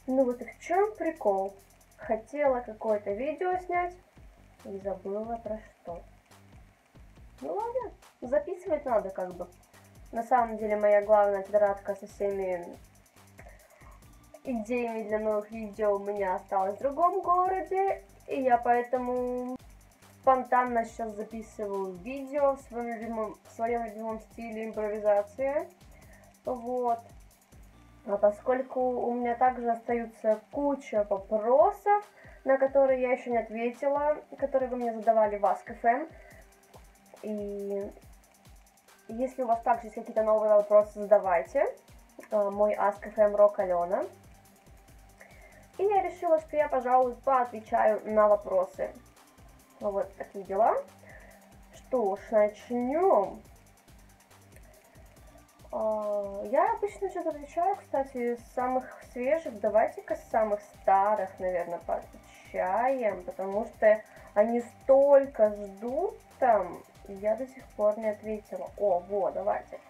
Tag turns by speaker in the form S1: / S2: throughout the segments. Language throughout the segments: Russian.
S1: Ну вот и в чем прикол. Хотела какое-то видео снять и забыла про что. Ну ладно, записывать надо как бы. На самом деле моя главная тетрадка со всеми идеями для новых видео у меня осталась в другом городе. И я поэтому спонтанно сейчас записываю видео в своем любимом стиле импровизация. Вот. А поскольку у меня также остаются куча вопросов, на которые я еще не ответила, которые вы мне задавали в Ask.fm. И если у вас также есть какие-то новые вопросы, задавайте. Мой Ask.fm Рок Алена. И я решила, что я, пожалуй, поотвечаю на вопросы. Вот такие дела. Что ж, начнем. Я обычно что-то отвечаю, кстати, с самых свежих. Давайте-ка с самых старых, наверное, поотвечаем, потому что они столько ждут там, и я до сих пор не ответила. О, вот, давайте.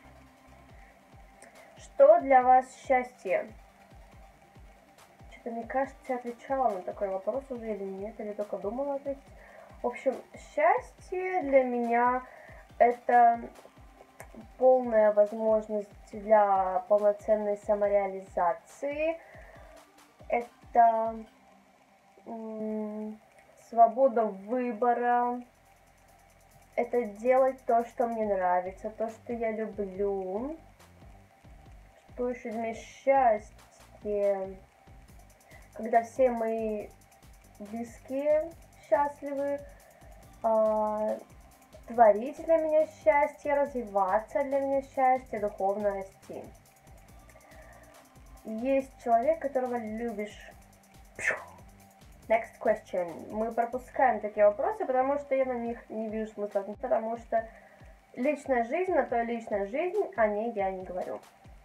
S1: Что для вас счастье? Что-то, мне кажется, я отвечала на такой вопрос уже или нет, или только думала ответить. В общем, счастье для меня это полная возможность для полноценной самореализации. Это свобода выбора. Это делать то, что мне нравится, то, что я люблю. Что еще для меня счастье? Когда все мои близкие счастливы, творить для меня счастье, развиваться для меня счастье, духовно расти. Есть человек, которого любишь. Next question. Мы пропускаем такие вопросы, потому что я на них не вижу смысла. Потому что личная жизнь, на то личная жизнь, о ней я не говорю.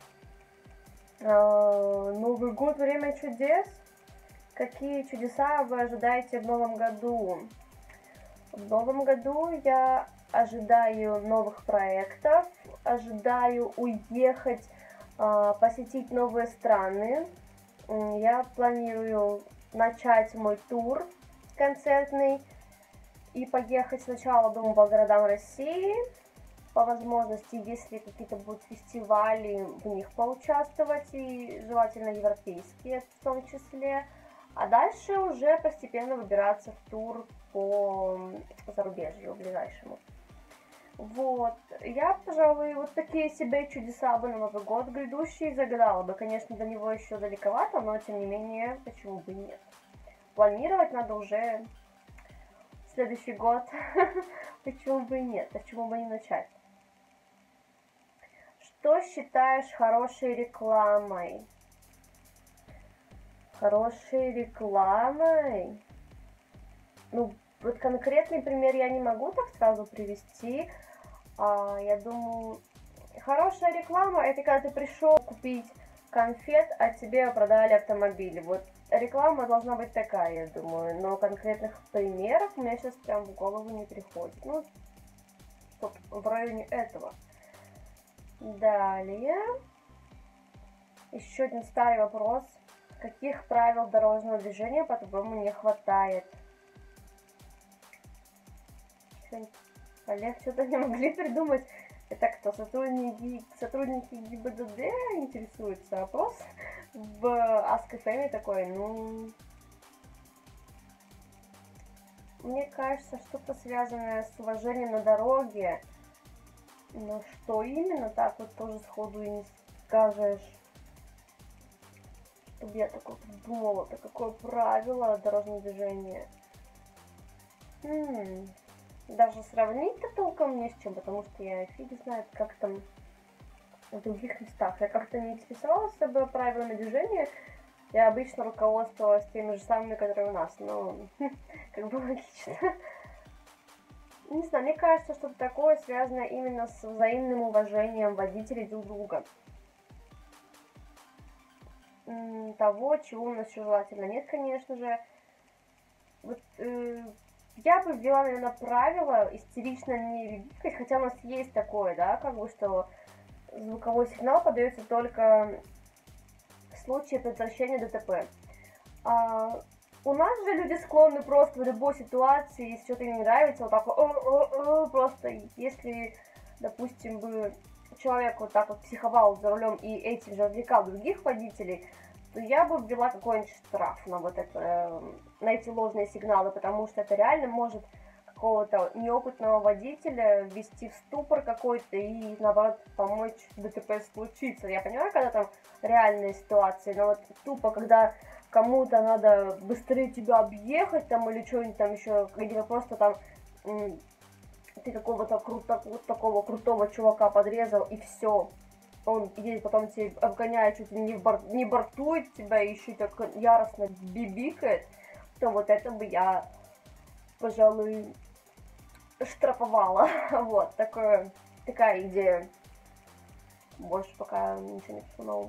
S1: Новый год, время чудес. Какие чудеса вы ожидаете в новом году? В новом году я ожидаю новых проектов, ожидаю уехать, посетить новые страны. Я планирую начать мой тур концертный и поехать сначала, думаю, по городам России. По возможности, если какие-то будут фестивали, в них поучаствовать, и желательно европейские в том числе. А дальше уже постепенно выбираться в тур по зарубежью ближайшему. Вот. Я, пожалуй, вот такие себе чудеса бы на Новый год грядущий загадала бы. Конечно, до него еще далековато, но тем не менее, почему бы и нет. Планировать надо уже следующий год. Почему бы и нет? Почему бы не начать? Что считаешь хорошей рекламой? Хорошей рекламой? Ну, вот конкретный пример я не могу так сразу привести. Я думаю, хорошая реклама — это когда ты пришел купить конфет, а тебе продали автомобиль. Вот реклама должна быть такая, я думаю. Но конкретных примеров у меня сейчас прям в голову не приходит. Ну, вот в районе этого. Далее. Еще один старый вопрос. Каких правил дорожного движения, по-твоему, не хватает? Олег, что-то не могли придумать. Это кто? Сотрудники ГИБДД интересуются? Вопрос в Ask.fm такой, ну... Мне кажется, что-то связанное с уважением на дороге. Но что именно, так вот тоже сходу и не скажешь. Чтобы я такое придумала, это какое правило дорожного движения. Даже сравнить-то толком не с чем, потому что я фиг знает, как там в других местах. Я как-то не интересовалась особо правилами движения. Я обычно руководствовалась теми же самыми, которые у нас. Но как бы логично. Не знаю, мне кажется, что-то такое связано именно с взаимным уважением водителей друг друга. Того, чего у нас еще желательно нет, конечно же. Вот, я бы ввела, наверное, правило истерично не ребикать, хотя у нас есть такое, да, как бы, что звуковой сигнал подается только в случае предотвращения ДТП. А, у нас же люди склонны просто в любой ситуации, если что-то им не нравится, вот так вот, просто если, допустим, бы человек вот так вот психовал за рулем и этим же отвлекал других водителей, то я бы ввела какой-нибудь штраф на вот это, на эти ложные сигналы, потому что это реально может какого-то неопытного водителя ввести в ступор какой-то и, наоборот, помочь ДТП случиться. Я понимаю, когда там реальные ситуации, но вот тупо, когда кому-то надо быстрее тебя объехать там или что-нибудь там еще, или просто там ты какого-то такого крутого чувака подрезал и все. Он едет, потом тебе обгоняет, чуть ли не бортует тебя и еще так яростно бибикает, то вот это бы я, пожалуй, штрафовала. Вот, такая идея. Больше пока ничего не пришло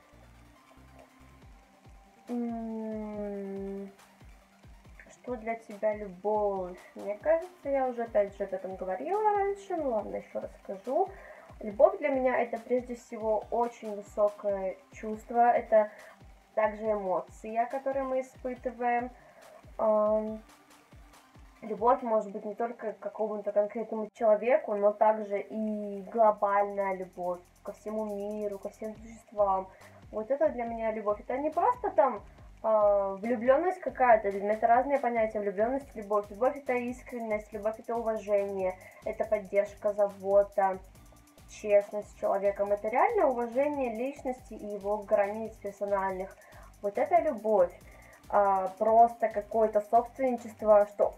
S1: на ум. Что для тебя любовь? Мне кажется, я уже опять же об этом говорила раньше, ну ладно, еще расскажу. Любовь для меня это прежде всего очень высокое чувство, это также эмоция, которые мы испытываем. Любовь может быть не только к какому-то конкретному человеку, но также и глобальная любовь ко всему миру, ко всем существам. Вот это для меня любовь. Это не просто там влюбленность какая-то, для меня это разные понятия, влюбленность, любовь. Любовь это искренность, любовь это уважение, это поддержка, забота, честность с человеком. Это реально уважение личности и его границ персональных. Вот это любовь. Просто какое-то собственничество, что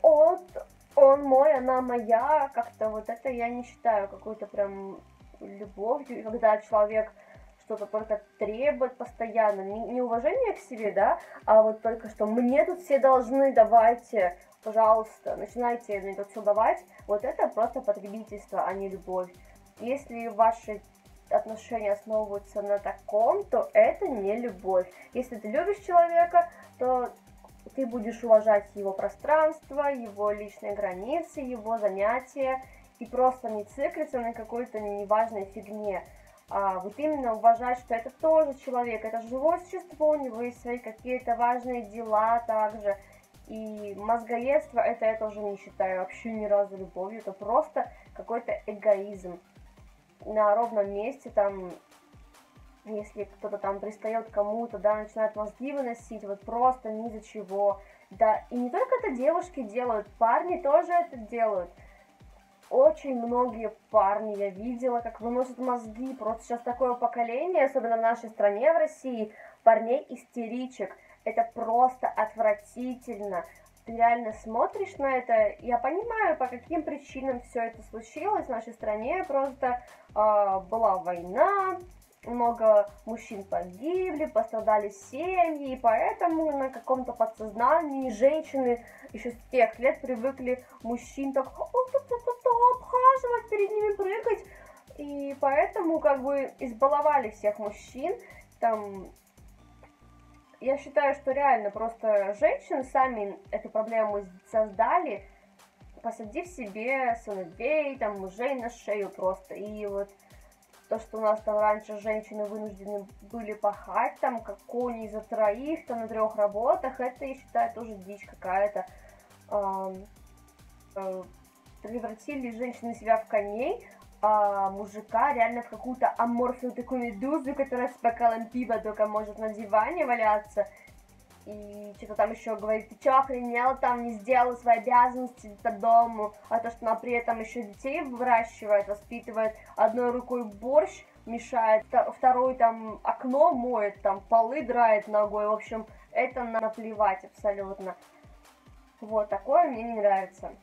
S1: он мой, она моя, как-то вот это я не считаю какой-то прям любовью. И когда человек что-то только требует постоянно, не уважение к себе, да, а вот только что мне тут все должны, давайте, пожалуйста, начинайте мне тут все давать, вот это просто потребительство, а не любовь. Если ваши отношения основываются на таком, то это не любовь. Если ты любишь человека, то ты будешь уважать его пространство, его личные границы, его занятия, и просто не циклиться на какой-то неважной фигне. А вот именно уважать, что это тоже человек, это живое существо, у него есть свои какие-то важные дела также. И мозгоедство, это я тоже не считаю вообще ни разу любовью, это просто какой-то эгоизм. На ровном месте там, если кто-то там пристает кому-то, да, начинает мозги выносить, вот просто ни за чего. Да, и не только это девушки делают, парни тоже это делают. Очень многие парни я видела, как выносят мозги. Просто сейчас такое поколение, особенно в нашей стране, в России, парней-истеричек. Это просто отвратительно. Ты реально смотришь на это. Я понимаю, по каким причинам все это случилось в нашей стране. Просто была война, много мужчин погибли, пострадали семьи, и поэтому на каком-то подсознании женщины еще с тех лет привыкли мужчин так обхаживать, перед ними прыгать, и поэтому как бы избаловали всех мужчин. Там, я считаю, что реально просто женщины сами эту проблему создали, посадив себе сыновей, там, мужей на шею просто, и вот то, что у нас там раньше женщины вынуждены были пахать, там, как кони за троих, там, на 3 работах, это, я считаю, тоже дичь какая-то. Превратили женщины себя в коней, а мужика реально в какую-то аморфную такую медузу, которая с бокалом пива только может на диване валяться. И что-то там еще говорит, ты что, охренела, там не сделала свои обязанности по дому, а то, что она при этом еще детей выращивает, воспитывает, одной рукой борщ мешает, второй там окно моет, там полы драет ногой, в общем, это наплевать абсолютно. Вот, такое мне не нравится.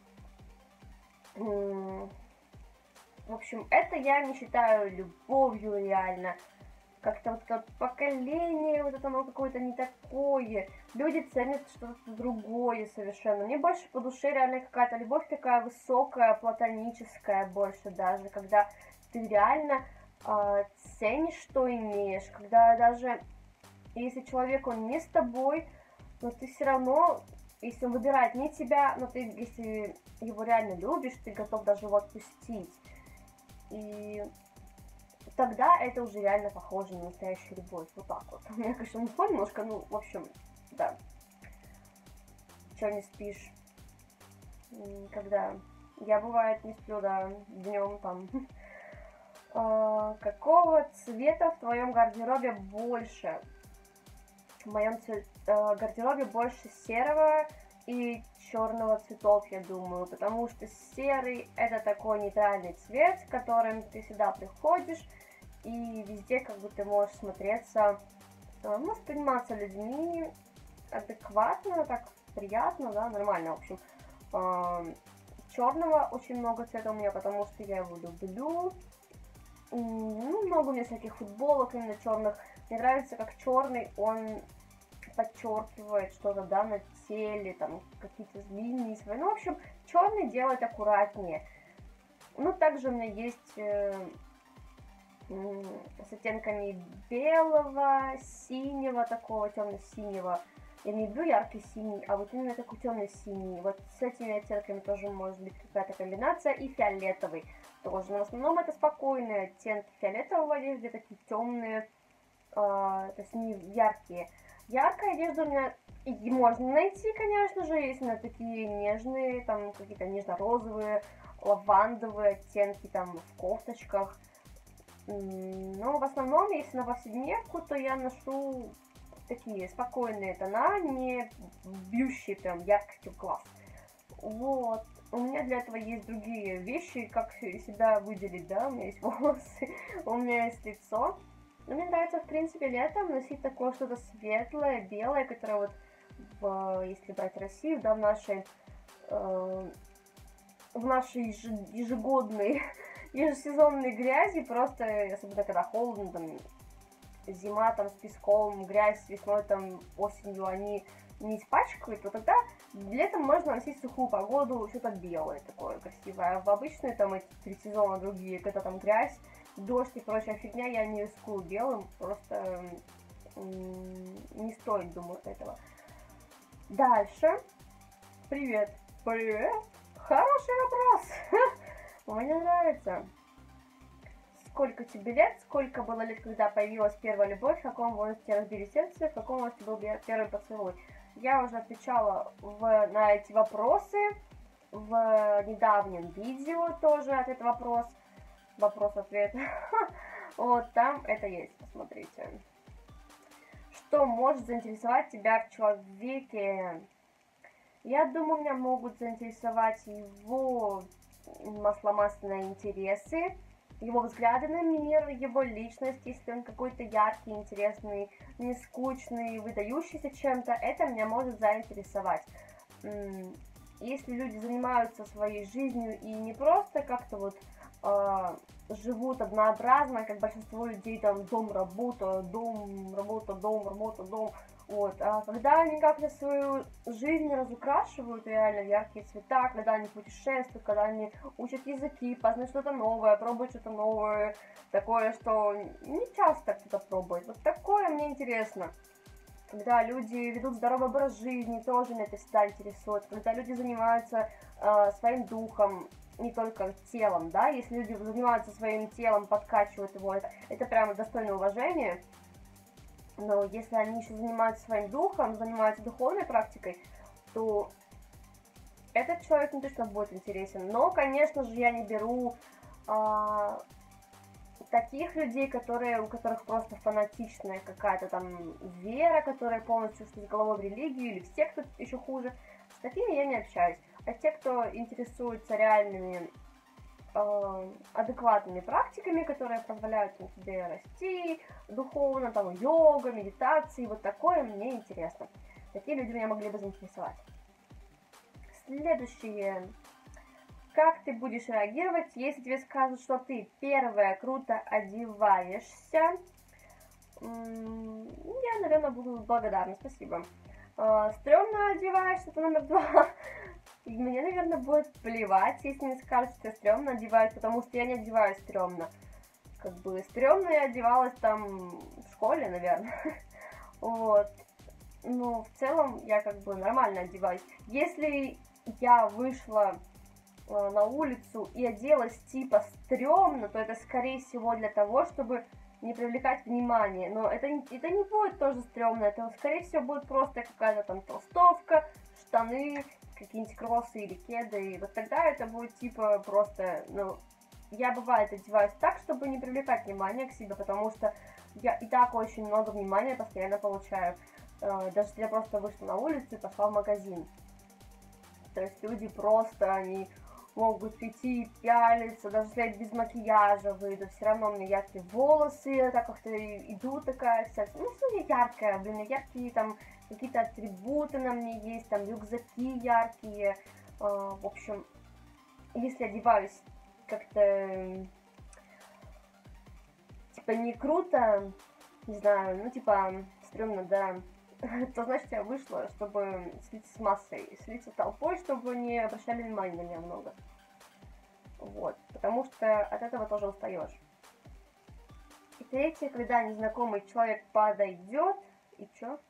S1: В общем, это я не считаю любовью реально. Как-то вот это поколение, вот это оно какое-то не такое. Люди ценят что-то другое совершенно. Мне больше по душе реально какая-то любовь такая высокая, платоническая больше даже. Когда ты реально ценишь, что имеешь. Когда даже если человек, он не с тобой, но ты все равно, если он выбирает не тебя, но ты, если его реально любишь, ты готов даже его отпустить. И тогда это уже реально похоже на настоящую любовь. Вот так вот. У меня, конечно, не немножко, ну, в общем, да. что не спишь? Когда? Я, бывает, не сплю, да, днем там. Какого цвета в твоем гардеробе больше? В моем гардеробе больше серого и черного цветов, я думаю, потому что серый это такой нейтральный цвет, с которым ты сюда приходишь, и везде как бы ты можешь смотреться, восприниматься людьми адекватно, так приятно, да, нормально, в общем. Черного очень много цвета у меня, потому что я его люблю. Ну, много у меня всяких футболок именно черных. Мне нравится, как черный, он подчеркивает что-то, да, на теле, там, какие-то линии свои. Ну, в общем, черный делает аккуратнее. Ну, также у меня есть с оттенками белого, синего, такого темно-синего. Я не люблю яркий синий, а вот именно такой темно-синий. Вот с этими оттенками тоже может быть какая-то комбинация. И фиолетовый тоже. Но в основном это спокойные оттенки фиолетового в одежде, такие темные, то есть не яркие. Яркая одежда у меня и можно найти, конечно же, если на такие нежные, там какие-то нежно-розовые, лавандовые оттенки там в кофточках. Но в основном, если на повседневку, то я ношу такие спокойные тона, не бьющие прям яркостью в глаз. Вот. У меня для этого есть другие вещи, как себя выделить, да, у меня есть волосы, у меня есть лицо. Но мне нравится, в принципе, летом носить такое что-то светлое, белое, которое вот, если брать Россию, да, в нашей ежегодной, ежесезонной грязи, просто, особенно когда холодно, там, зима там с песком, грязь весной, там, осенью они не испачкают, то тогда летом можно носить сухую погоду, что-то белое такое красивое. А в обычные там эти 3 сезона другие, когда там грязь, дождь и прочая фигня, я не рискую белым, просто не стоит, думаю, этого. Дальше. Привет. Привет. Хороший вопрос. Мне нравится. Сколько тебе лет? Сколько было лет, когда появилась первая любовь? В каком возрасте разбили сердце? В каком возрасте был первый поцелуй? Я уже отвечала на эти вопросы в недавнем видео тоже, ответ вопрос. Вопрос-ответ. Вот там это есть, посмотрите. Что может заинтересовать тебя в человеке? Я думаю, меня могут заинтересовать его масломасляные интересы, его взгляды на мир, его личность, если он какой-то яркий, интересный, не скучный, выдающийся чем-то, это меня может заинтересовать. Если люди занимаются своей жизнью и не просто как-то вот живут однообразно, как большинство людей, там, дом, работа, дом, работа, дом, работа, дом, вот, а когда они как-то свою жизнь разукрашивают реально в яркие цвета, когда они путешествуют, когда они учат языки, познают что-то новое, пробуют что-то новое, такое, что не часто кто-то пробует, вот такое мне интересно. Когда люди ведут здоровый образ жизни, тоже меня это всегда интересует, когда люди занимаются своим духом, не только телом, да, если люди занимаются своим телом, подкачивают его, это прямо достойно уважения. Но если они еще занимаются своим духом, занимаются духовной практикой, то этот человек не точно будет интересен. Но, конечно же, я не беру таких людей, у которых просто фанатичная какая-то там вера, которая полностью с головой в религию, или все, кто еще хуже. С такими я не общаюсь. А те, кто интересуется реальными адекватными практиками, которые позволяют тебе расти духовно, там, йога, медитации, вот такое мне интересно. Такие люди меня могли бы заинтересовать. Следующее. Как ты будешь реагировать, если тебе скажут, что ты, первое, круто одеваешься? Я, наверное, буду благодарна, спасибо. Стрёмно одеваешься, это номер 2. И мне, наверное, будет плевать, если мне скажут, что я стрёмно одеваюсь, потому что я не одеваюсь стрёмно. Как бы стрёмно я одевалась там в школе, наверное. Вот. Но в целом я как бы нормально одеваюсь. Если я вышла на улицу и оделась типа стрёмно, то это скорее всего для того, чтобы не привлекать внимание. Но это не будет тоже стрёмно, это скорее всего будет просто какая-то там толстовка, штаны, какие-нибудь кроссы или кеды, и вот тогда это будет типа просто, ну, я бывает одеваюсь так, чтобы не привлекать внимание к себе, потому что я и так очень много внимания постоянно получаю, даже если я просто вышла на улицу и пошла в магазин. То есть люди просто, они могут идти, пялиться, даже если я без макияжа выйду, все равно у меня яркие волосы, я так как-то иду такая вся, ну, что я яркая, блин, яркие там какие-то атрибуты на мне есть, там рюкзаки яркие, в общем, если одеваюсь как-то, типа, не круто, не знаю, ну, типа, стрёмно, да, то значит я вышла, чтобы слиться с массой, слиться с толпой, чтобы не обращали внимания на меня много. Вот, потому что от этого тоже устаешь. И третье, когда незнакомый человек подойдет, и чё?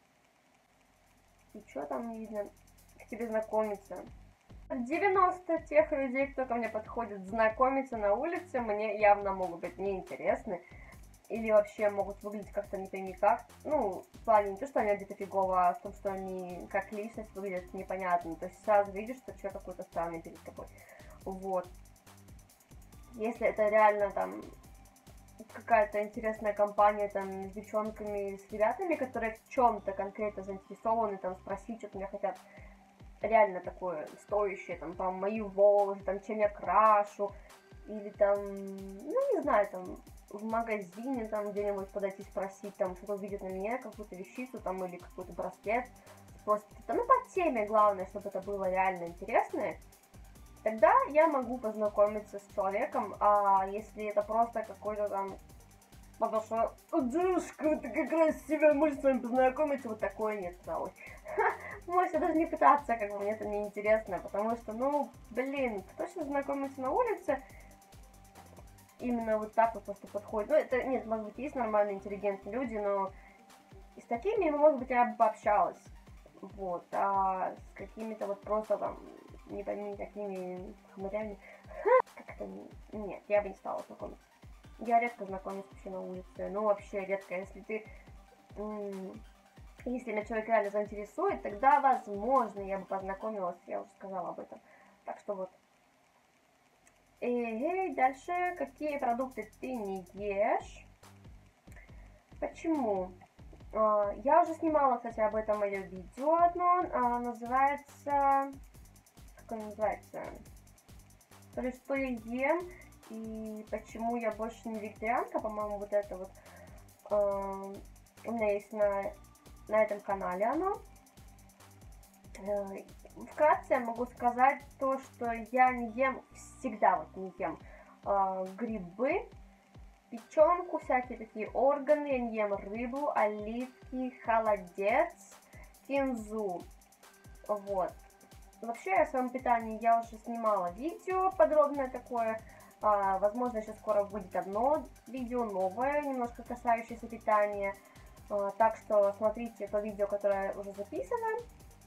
S1: И чё там не видно? К тебе знакомиться. 90 тех людей, кто ко мне подходит знакомиться на улице, мне явно могут быть неинтересны. Или вообще могут выглядеть как-то не пойми как. Ну, в плане не то, что они одеты фигово, а в том, что они как личность выглядят непонятно. То есть сразу видишь, что человек какой-то странный перед тобой. Вот. Если это реально там какая-то интересная компания там с девчонками, с ребятами, которые в чем-то конкретно заинтересованы, там спросить, что-то меня хотят реально такое стоящее, там мои волосы, там чем я крашу, или там, ну не знаю, там в магазине там где-нибудь подойти спросить, там что-то увидят на мне, какую-то вещицу там или какой-то браслет, спросят, ну по теме главное, чтобы это было реально интересное, тогда я могу познакомиться с человеком, а если это просто какой-то там, потому что, девушка, ты как красивая, может с вами познакомиться, вот такое нет, пожалуй. Можете даже не пытаться, как бы мне это не интересно, потому что, ну, блин, кто сейчас знакомится на улице, именно вот так вот просто подходит. Ну, это, нет, может быть, есть нормальные, интеллигентные люди, но с такими, может быть, я бы пообщалась. Вот, а с какими-то вот просто там, не пойми, такими хмырями, как-то, нет, я бы не стала знакомиться. Я редко знакомлюсь вообще на улице, ну, вообще редко, если ты, если меня человек реально заинтересует, тогда, возможно, я бы познакомилась, я уже сказала об этом. Так что вот. И дальше, какие продукты ты не ешь? Почему? Я уже снимала, кстати, об этом мое видео одно, называется, как оно называется? То есть, что я ем и почему я больше не вегетарианка, по-моему, вот это вот, у меня есть на этом канале оно. Вкратце я могу сказать то, что я не ем, всегда вот не ем грибы, печенку, всякие такие органы, я не ем рыбу, оливки, холодец, кинзу. Вот. Вообще о своем питании я уже снимала видео подробное такое. Возможно, еще скоро будет одно видео новое, немножко касающееся питания. Так что смотрите то видео, которое уже записано.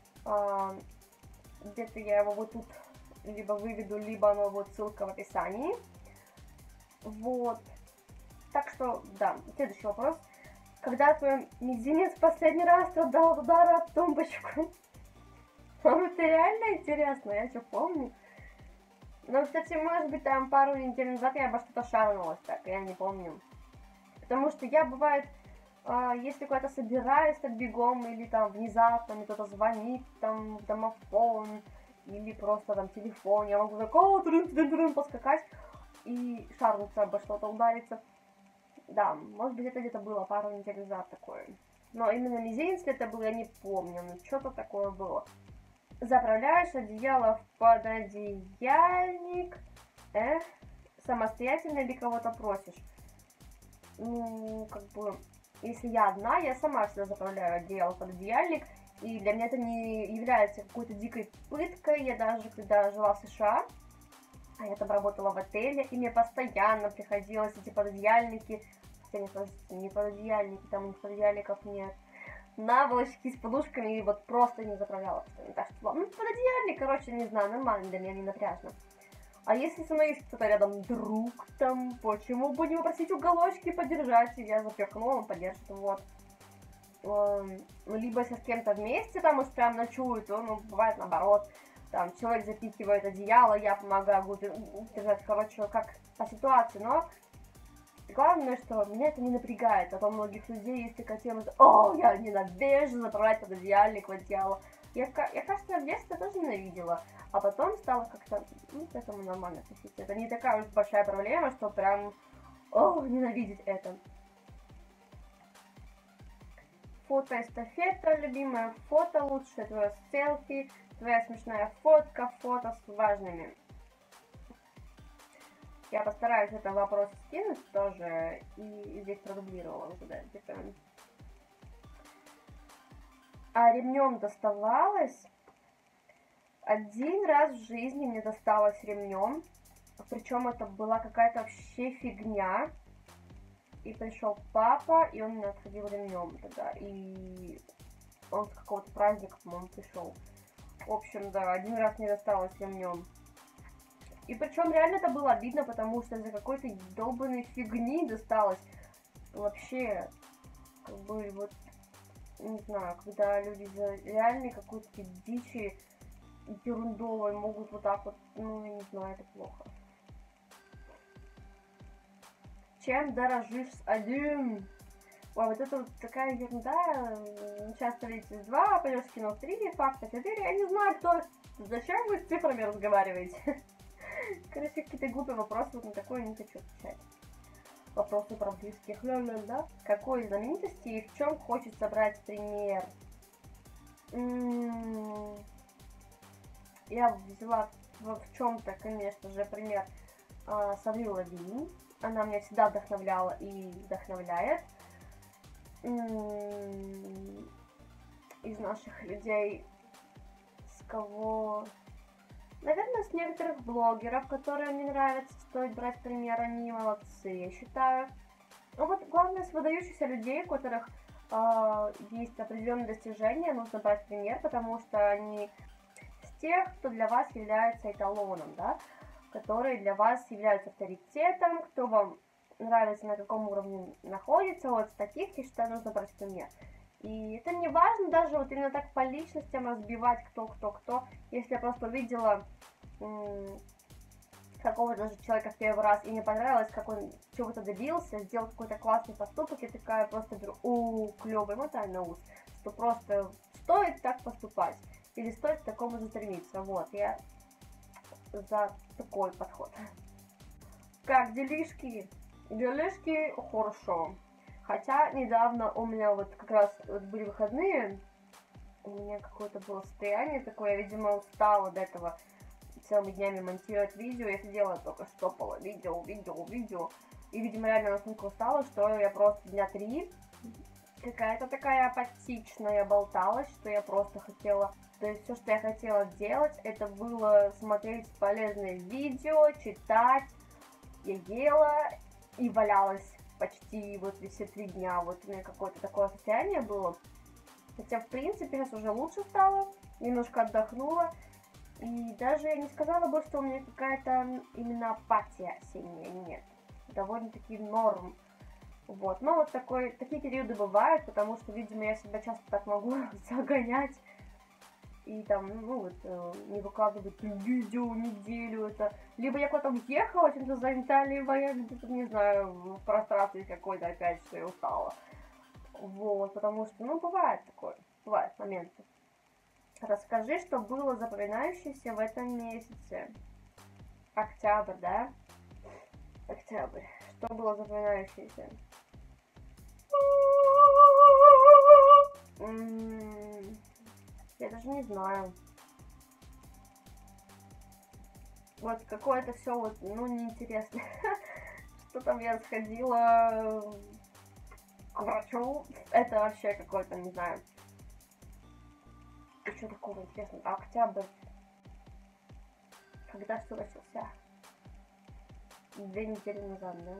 S1: Где-то я его вот тут либо выведу, либо оно вот ссылка в описании. Вот. Так что, да, следующий вопрос. Когда твой мизинец последний раз дал удар об тумбочку? Вам это реально интересно? Я что помню? Ну, кстати, может быть, там пару недель назад я обо что-то шарнулась, так, я не помню. Потому что я, бывает, если куда-то собираюсь так бегом, или там внезапно мне кто-то звонит, там, в домофон, или просто там телефон, я могу так поскакать и шарнуться обо что-то, удариться. Да, может быть, это где-то было пару недель назад такое. Но именно мизинец это было, я не помню, но что-то такое было. Заправляешь одеяло в пододеяльник, самостоятельно или кого-то просишь? Ну, как бы, если я одна, я сама всегда заправляю одеяло в пододеяльник, и для меня это не является какой-то дикой пыткой. Я даже, когда жила в США, а я там работала в отеле, и мне постоянно приходилось эти пододеяльники, хотя не пододеяльники, там у них пододеяльников нет, наволочки с подушками, и вот просто не заправляла постоянно. Так что, ну, пододеяльник, короче, не знаю, нормально для меня, не напряжно. А если со мной есть кто-то рядом, друг там, почему бы не попросить уголочки подержать, и я запекну, он подержит, вот. либо если с кем-то вместе, там уж прям ночуют, то, ну, бывает наоборот, там, человек запихивает одеяло, я помогаю держать, короче, как по ситуации, но главное, что меня это не напрягает, а то у многих людей есть такая тема, о, я ненавижу заправлять под одеяльник в одеяло. Я, кажется, в детстве тоже ненавидела, а потом стала как-то, ну, к этому нормально относиться. Это не такая уж большая проблема, что прям, о, ненавидеть это. Фотоэстафета, любимое фото, лучшее твое селфи, твоя смешная фотка, фото с важными. Я постараюсь этот вопрос скинуть тоже и здесь продублировала уже, да, где-то. А ремнем доставалось? Один раз в жизни мне досталось ремнем, причем это была какая-то вообще фигня. И пришел папа, и он меня отходил ремнем тогда. И он с какого-то праздника, по-моему, пришел. В общем, да, один раз мне досталось ремнем. И причем реально это было обидно, потому что из-за какой-то долбанной фигни досталось. Вообще, как бы, вот, не знаю, когда люди за реальной какой-то дичи ерундовой могут вот так вот, ну, я не знаю, это плохо. Чем дорожишь с один? Ой, вот это вот такая ерунда. Часто видите, 2, пойдешь в кино 3, факта 4. Я не знаю, кто... Зачем вы с цифрами разговариваете? Короче, какие-то глупые вопросы, вот на такое не хочу отвечать. Вопросы про близких. Да? Какой знаменитости и в чем хочется брать пример? Я взяла в чем-то, конечно же, пример с Аврил Лавинь. Она меня всегда вдохновляла и вдохновляет. Из наших людей, с кого... Наверное, с некоторых блогеров, которые мне нравятся, стоит брать пример, они молодцы, я считаю. Ну вот, главное, с выдающихся людей, у которых есть определенные достижения, нужно брать пример, потому что они с тех, кто для вас является эталоном, да, которые для вас являются авторитетом, кто вам нравится, на каком уровне находится, вот с таких, я считаю, нужно брать пример. И это не важно даже вот именно так по личностям разбивать кто. Если я просто увидела какого-то даже человека в первый раз и мне понравилось, как он чего-то добился, сделал какой-то классный поступок, я такая просто беру, клёвый, мотай на ус, что просто стоит так поступать или стоит к такому же стремиться. Вот, я за такой подход. Как делишки? Делишки хорошо. Хотя недавно у меня вот как раз вот были выходные, у меня какое-то было состояние такое, я, видимо, устала до этого целыми днями монтировать видео, я сидела только штопала видео, и, видимо, реально настолько устала, что я просто дня 3 какая-то такая апатичная болталась, что я просто хотела, то есть все, что я хотела делать, это было смотреть полезные видео, читать, я ела и валялась почти вот все 3 дня, вот у меня какое-то такое состояние было. Хотя, в принципе, сейчас уже лучше стало, немножко отдохнула. И даже я не сказала бы, что у меня какая-то именно апатия осенняя, нет. Довольно-таки норм. Вот, но вот такие периоды бывают, потому что, видимо, я себя часто так могу загонять. И там, ну вот, не выкладывать видео неделю, это... Либо я куда-то уехала, чем-то занята, либо я где-то, не знаю, в прострации какой-то опять, что я устала. Вот, потому что, ну, бывает такое, бывают моменты. Расскажи, что было запоминающееся в этом месяце. Октябрь, да? Октябрь. Что было запоминающееся? Я даже не знаю. Вот какое-то все вот, ну, неинтересно. Что там я сходила к врачу. Это вообще какой-то, не знаю. И что такого интересного? Октябрь. Когда что начался? 2 недели назад, да?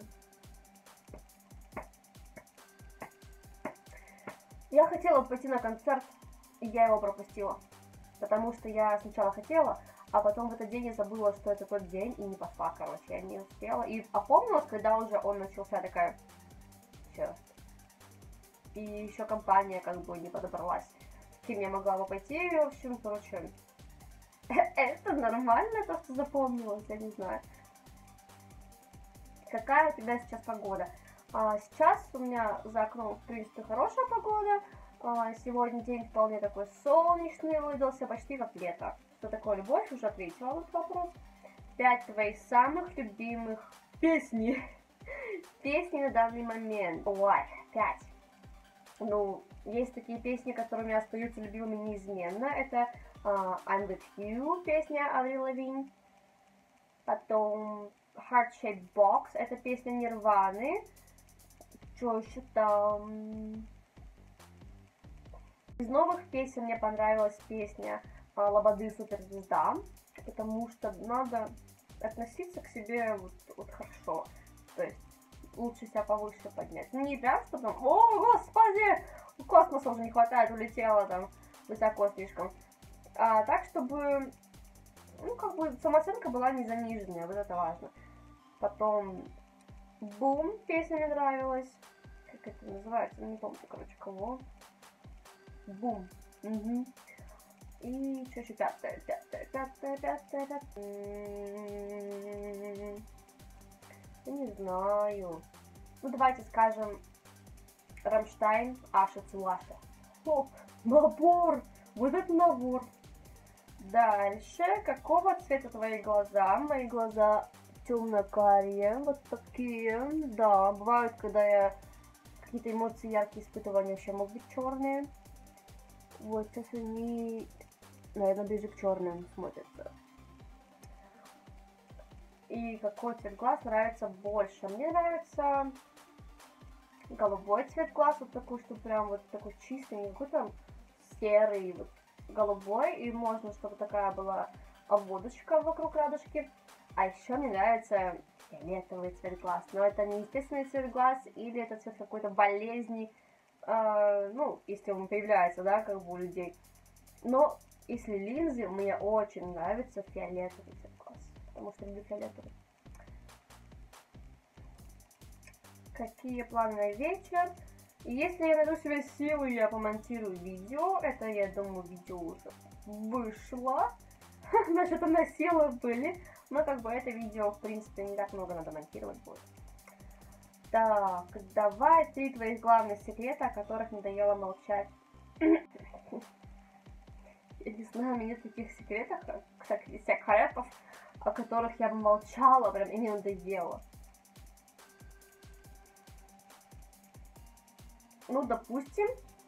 S1: Я хотела пойти на концерт, и я его пропустила. Потому что я сначала хотела, а потом в этот день я забыла, что это тот день, и не пошла, короче, я не успела. И опомнилась, когда уже он начался, такая... Черт. И еще компания как бы не подобралась, с кем я могла бы пойти. В общем, короче, это нормально, то, что запомнилось, я не знаю. Какая у тебя сейчас погода? Сейчас у меня за окном, в принципе, хорошая погода. Сегодня день вполне такой солнечный выдался, почти как лето. Что такое любовь? Уже ответила на этот вопрос. 5 твоих самых любимых песни. Песни на данный момент. Ой, 5. Ну, есть такие песни, которые у меня остаются любимыми неизменно. Это I'm With You, песня Аврил Лавинь. Потом Heart Shaped Box, это песня Нирваны. Что еще там? Из новых песен мне понравилась песня Лободы Суперзвезда, потому что надо относиться к себе вот хорошо. То есть лучше себя повыше поднять. Не прям, что там, о, господи, космоса уже не хватает, улетела там высоко слишком. Так, чтобы, ну, как бы самооценка была не заниженная, вот это важно. Потом Бум, песня мне нравилась. Как это называется? Не помню, короче, кого. Бум. Угу. И что еще? Пятая. Я не знаю. Ну, давайте скажем Рамштайн, Аша Цулаша. О, набор! Вот это набор! Дальше. Какого цвета твои глаза? Мои глаза темно-карие. Вот такие. Да, бывают, когда я какие-то эмоции яркие испытываю, они вообще могут быть черные. Вот сейчас они, наверное, ближе к черным смотрятся. И какой цвет глаз нравится больше? Мне нравится голубой цвет глаз, вот такой, что прям вот такой чистый, не какой-то серый, вот голубой. И можно, чтобы такая была обводочка вокруг радужки. А еще мне нравится фиолетовый цвет глаз. Но это не естественный цвет глаз, или это цвет какой-то болезни. Ну, если он появляется, да, как бы у людей. Но если линзы, мне очень нравится фиолетовый цвет глаз. Потому что люблю фиолетовый. Какие планы на вечер? Если я найду себе силы, я помонтирую видео. Это, я думаю, видео уже вышло. Значит, у меня силы были. Но как бы это видео, в принципе, не так много надо монтировать будет. Так, давай 3 твоих главных секрета, о которых надоело молчать. Я не знаю, у меня нет таких секретов, секретов, о которых я бы молчала, прям и мне надоело. Ну, допустим,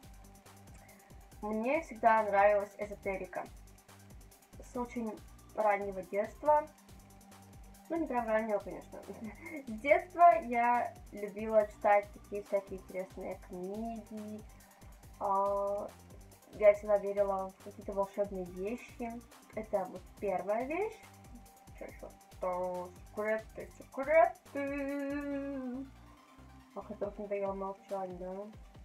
S1: мне всегда нравилась эзотерика. С очень раннего детства. Ну, не прям раннего, конечно. С детства я любила читать такие всякие интересные книги. Я всегда верила в какие-то волшебные вещи. Это вот первая вещь. Что еще? Секреты. О которых надоело молчать, да?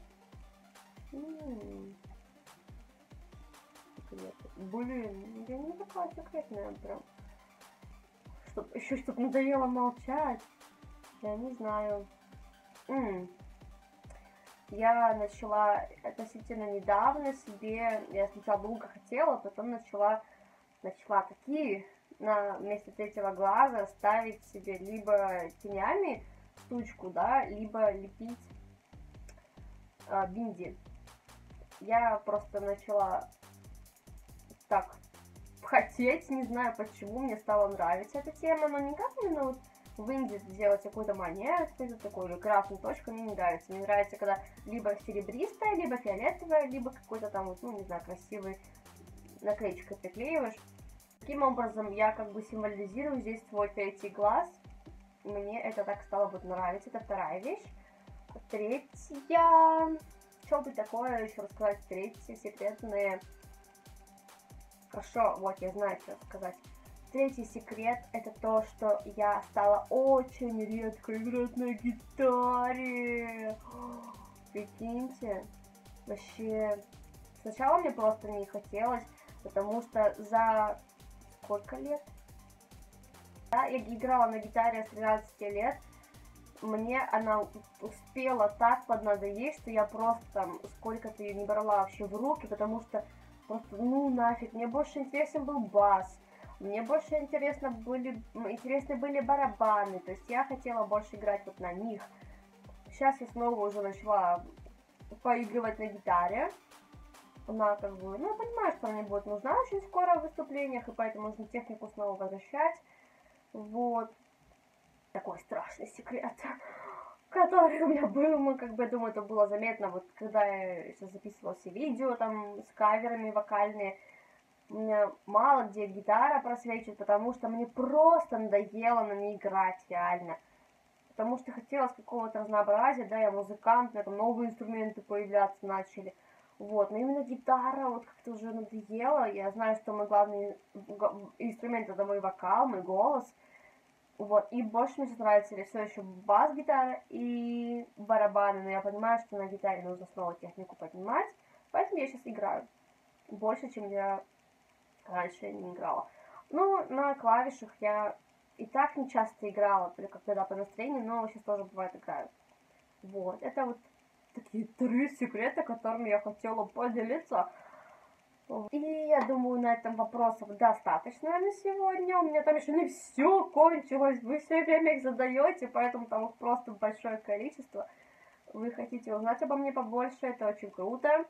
S1: Секреты. Блин, я не такая секретная прям. Еще что-то надоело молчать. Я не знаю. Я начала относительно недавно себе, я сначала долго хотела, потом начала такие на месте третьего глаза ставить себе либо тенями штучку, да, либо лепить бинди. Я просто начала так хотеть, не знаю почему, мне стала нравиться эта тема, но не как именно вот в Индии сделать какую-то монетку, такую или красную точку, мне не нравится. Мне нравится, когда либо серебристая, либо фиолетовая, либо какой-то там, вот, ну, не знаю, красивый наклеечкой приклеиваешь. Таким образом, я как бы символизирую здесь свой третий глаз. Мне это так стало вот нравиться. Это вторая вещь. Третья... Что бы такое еще рассказать? Третье, секретное... Хорошо, вот, я знаю, что сказать. Третий секрет — это то, что я стала очень редко играть на гитаре. Прикиньте. Вообще, сначала мне просто не хотелось, потому что за сколько лет? Да, я играла на гитаре с 13 лет. мне она успела так поднадоесть, что я просто там сколько-то ее не брала вообще в руки, потому что просто, ну нафиг, мне больше интересен был бас, мне больше интересны были барабаны, то есть я хотела больше играть вот на них. Сейчас я снова уже начала поигрывать на гитаре. Она как бы, ну, я понимаю, что она мне будет нужна очень скоро в выступлениях, и поэтому нужно технику снова возвращать. Вот. Такой страшный секрет, который у меня был, ну, как бы, я думаю, это было заметно, вот, когда я сейчас записывала все видео, там, с каверами вокальные, у меня мало где гитара просвечивает, потому что мне просто надоело на ней играть, реально. Потому что хотелось какого-то разнообразия, да, я музыкант, там новые инструменты появляться начали. Вот, но именно гитара вот как-то уже надоела. Я знаю, что мой главный инструмент это мой вокал, мой голос. Вот, и больше мне сейчас нравится все еще бас-гитара и барабаны, но я понимаю, что на гитаре нужно снова технику поднимать, поэтому я сейчас играю больше, чем я раньше не играла. Ну, на клавишах я и так не часто играла, только когда по настроению, но сейчас тоже бывает играю. Вот, это вот такие 3 секрета, которыми я хотела поделиться. И я думаю, на этом вопросов достаточно на сегодня. У меня там еще не все кончилось. Вы все время их задаете, поэтому там их просто большое количество. Вы хотите узнать обо мне побольше, это очень круто.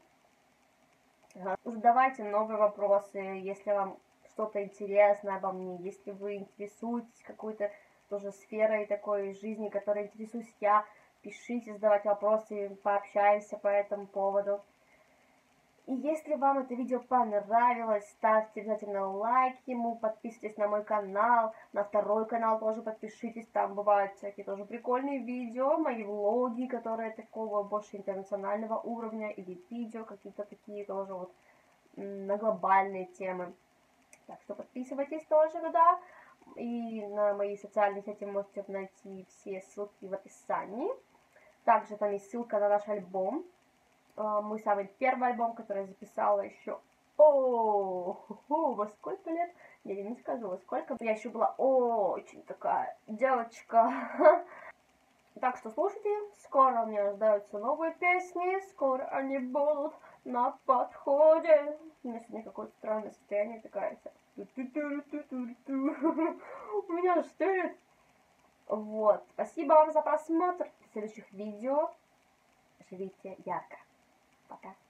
S1: Задавайте новые вопросы, если вам что-то интересно обо мне, если вы интересуетесь какой-то тоже сферой такой жизни, которой интересуюсь я, пишите, задавайте вопросы, пообщаемся по этому поводу. И если вам это видео понравилось, ставьте обязательно лайк ему, подписывайтесь на мой канал, на второй канал тоже подпишитесь, там бывают всякие тоже прикольные видео, мои влоги, которые такого больше интернационального уровня, или видео какие-то такие тоже вот на глобальные темы. Так что подписывайтесь тоже туда, и на мои социальные сети можете найти все ссылки в описании. Также там есть ссылка на наш альбом. Мой самый первый альбом, который я записала еще во сколько лет? Я не скажу, во сколько. Я еще была очень такая девочка. Так что слушайте, скоро у меня рождаются новые песни, скоро они будут на подходе. У меня сегодня какое-то странное состояние такая. У меня штырит. Вот, спасибо вам за просмотр. В следующих видео живите ярко. Пока.